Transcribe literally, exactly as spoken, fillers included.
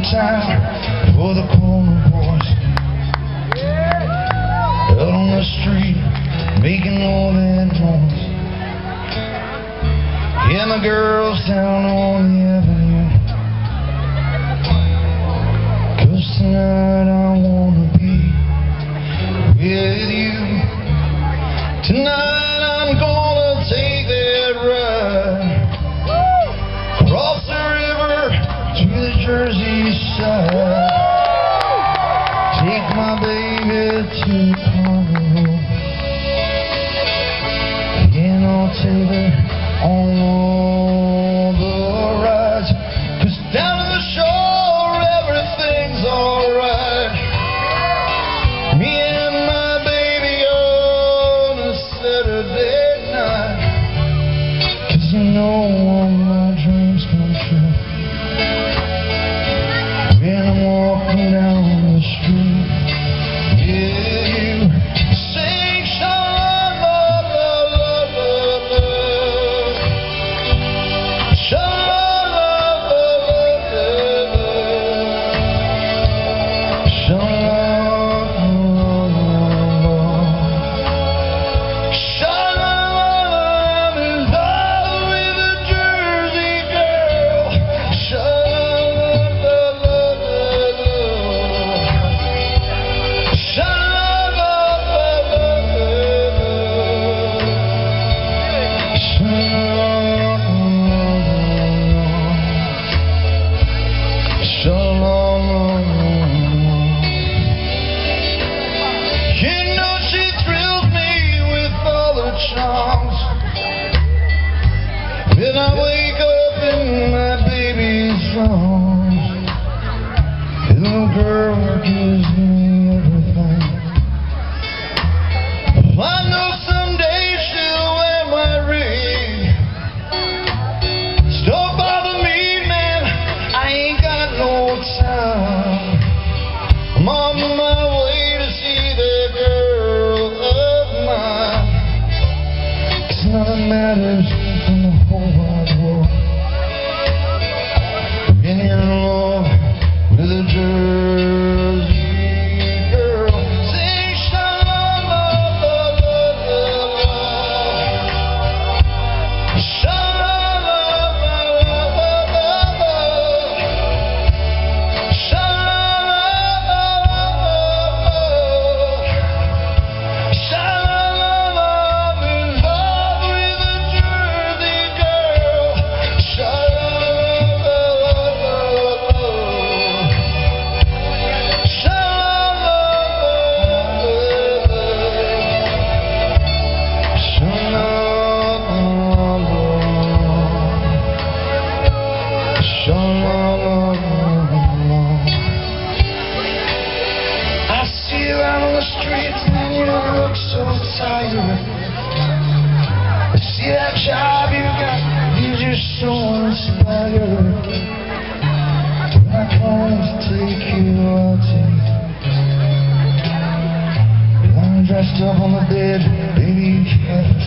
one time for the corner boys out on the street making all that noise. Yeah, my girls down on the avenue, 'cause tonight I wanna be with you. Tonight I'm gonna take that ride across the river to the Jersey side. Take my baby to Congo, and I'll take her on all the rides, 'cause down at the shore everything's alright. Me and my baby on a Saturday night, 'cause you know all my dreams come true when I'm walking down the street. Yeah, you sing sha la la la la la, sha la la la la la, sha la la la la, sha la la. I'm in love with a Jersey girl, sha la la la la la, sha la la la la la, sha la la la, sha la la la. You know she thrills me with all her charms. When I wake up in my baby's arms, little girl gives me everything. I know someday she'll wear my ring. Don't bother me, man, I ain't got no time. I'm on my way to see the girl of mine, 'cause nothing matters in the whole wide world when you're in love with a Jersey girl. Sing sha la la la la la la, sha la la la la la la, sha la la la la la, sha la la la. I'm in love with a Jersey girl, sha la la la la la, sha la I see you out on the streets and you look so tired. I see that job you got, you're just so inspired. When I come to take you out to eat, I'm dressed up on the bed, baby, you can't